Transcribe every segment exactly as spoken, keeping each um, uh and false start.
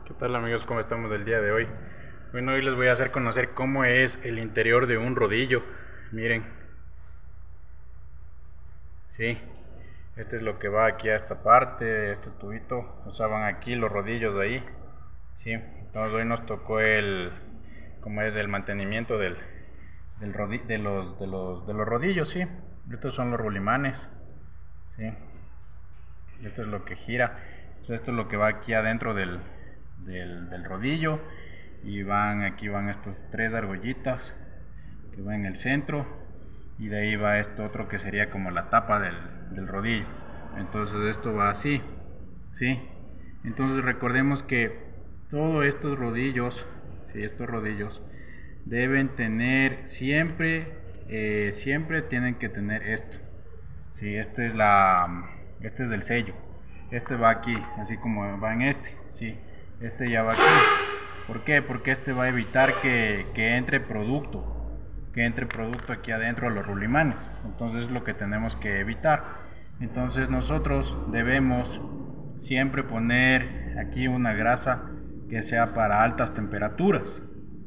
¿Qué tal, amigos? ¿Cómo estamos el día de hoy? Bueno, hoy les voy a hacer conocer cómo es el interior de un rodillo. Miren, sí, este es lo que va aquí a esta parte, este tubito, usaban aquí los rodillos de ahí, sí. Entonces hoy nos tocó el, como es el mantenimiento del, del rodi de, los, de, los, de los rodillos, sí. Estos son los rulimanes, sí. Esto es lo que gira, pues esto es lo que va aquí adentro del, del, del rodillo, y van aquí van estas tres argollitas que van en el centro, y de ahí va esto otro que sería como la tapa del, del rodillo. Entonces esto va así, ¿sí? Entonces recordemos que todos estos rodillos, ¿sí? Estos rodillos deben tener siempre, eh, siempre tienen que tener esto, ¿sí? Este es la, este es del sello. Este va aquí, así como va en este, ¿sí? Este ya va aquí. ¿Por qué? Porque este va a evitar que, que entre producto, que entre producto aquí adentro a los rulimanes. Entonces es lo que tenemos que evitar. Entonces nosotros debemos siempre poner aquí una grasa que sea para altas temperaturas,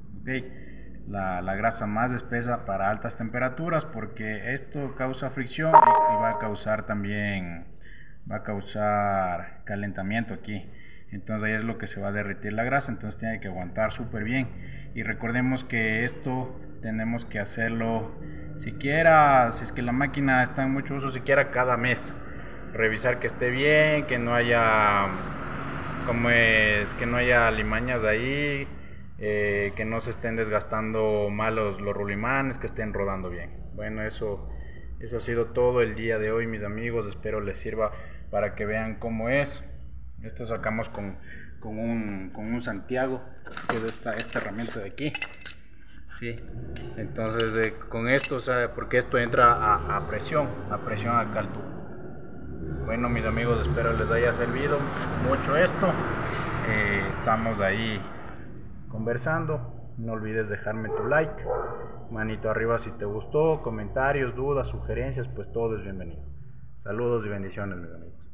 ¿okay? La, la grasa más espesa para altas temperaturas, porque esto causa fricción y, y va a causar también va a causar calentamiento aquí. Entonces ahí es lo que se va a derretir la grasa, entonces tiene que aguantar súper bien. Y recordemos que esto tenemos que hacerlo siquiera, si es que la máquina está en mucho uso, siquiera cada mes. Revisar que esté bien, que no haya, como es, que no haya alimañas ahí, eh, que no se estén desgastando mal los, los rulimanes, que estén rodando bien. Bueno, eso, eso ha sido todo el día de hoy, mis amigos. Espero les sirva para que vean cómo es. Esto sacamos con, con, un, con un Santiago, que es esta, esta herramienta de aquí, ¿sí? Entonces de, con esto, o sea, porque esto entra a, a presión, a presión acá al tubo. Bueno, mis amigos, espero les haya servido mucho esto. Eh, estamos ahí conversando. No olvides dejarme tu like, manito arriba si te gustó, comentarios, dudas, sugerencias, pues todo es bienvenido. Saludos y bendiciones, mis amigos.